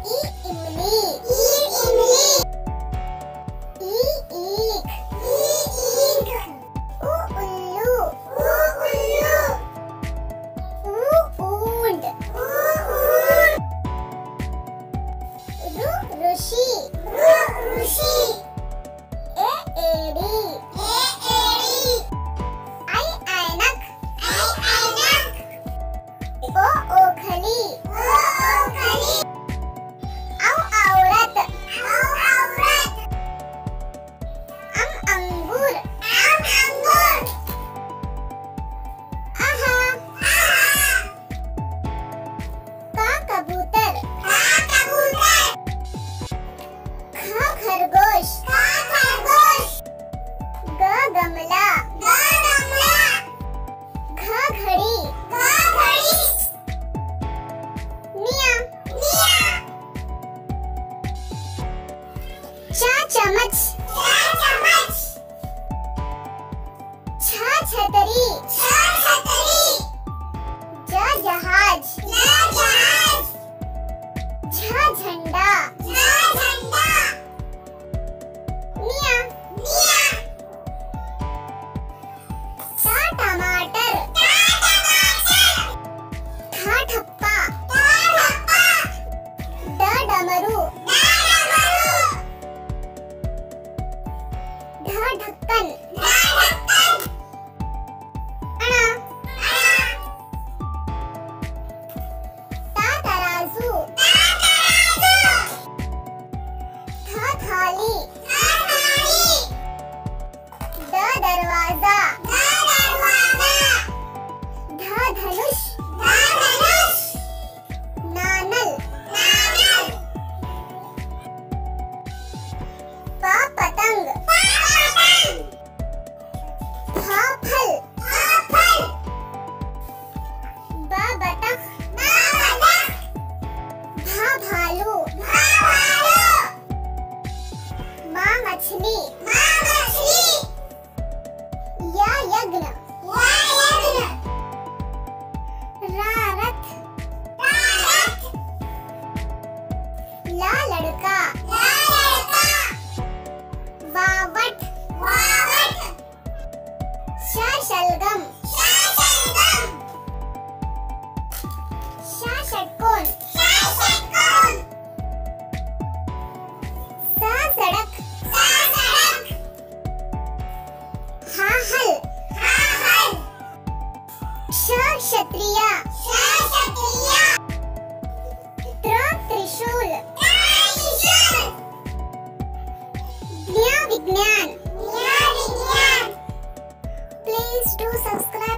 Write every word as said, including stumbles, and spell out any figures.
ई इमली, ई इमली। ई ईख, ई ईख। उ उल्लू, उ उल्लू। ऊ ऊंट, ऊ ऊंट। रु ऋषि, रु ऋषि। ए एड़ी, ए एड़ी। आई ऐनक, आई ऐनक। ओ ओखली, ओ ओखली। औ औरत, औ औरत। अम अंगूर, अम अंगूर। आहा, आहा। का कबूतर, का कबूतर। ख खरगोश, ख खरगोश। ग गमला, ग गमला। घ घड़ी, घ घड़ी। मियां, मियां। च चम्मच, च चम्मच। छ छतरी, छ छतरी। ज जहाज, ज जहाज। झ झंडा, झ झंडा। मियां, मियां। ट टमाटर, ट टमाटर। ठ ठप्पा, ठ ठप्पा। ड डमरू, ड डमरू। ढ ढक्कन, ढ ढक्कन। अण, अण। ता तराजू, ता तराजू। थ थाली, थ थाली। द दरवाजा, द दरवाजा। ध धनुष, ध धनुष। नानल, नानल। प पतंग, प पतंग। फ फल, फ फल। ब बतख, ब बतख। भ भालू, भ भालू। म मछली, म मछली। य यज्ञ, य यज्ञ। र रथ, र रथ। ल लड़का, ल लड़का। व वट, व वट। श शलगम, श शलगम। श षटकोण, श षटकोण। स सड़क, स सड़क। ह हल, ह हल। क्ष क्षत्रिय, क्ष क्षत्रिय। त्र त्रिशूल, त्र त्रिशूल। ज्ञ विज्ञान, ज्ञ विज्ञान। Please do subscribe.